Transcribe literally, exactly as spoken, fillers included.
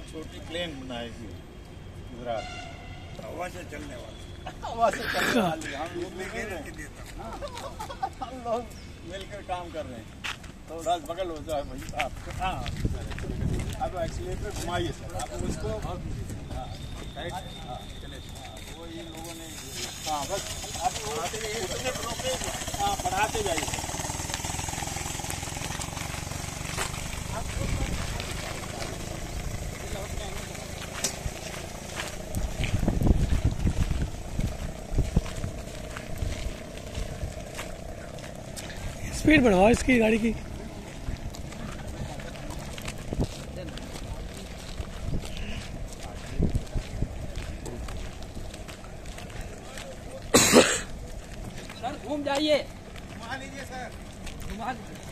छोटी प्लेन बनाएगी गुजरात, हवा से चलने वाली, हवा से चलने वाली। हम लोग हम लोग मिलकर काम कर रहे हैं। थोड़ा बगल हो जाए भाई आप। हाँ अब एक्सीलेटर घुमाइए सर, आप उसको राइट चले। वो ये लोगों ने हाँ बस आप रोके, हाँ बढ़ाते जाइए। स्पीड बढ़ाओ इसकी गाड़ी की। सर घूम जाइए, घुमा लीजिए सर, घुमा लीजिए।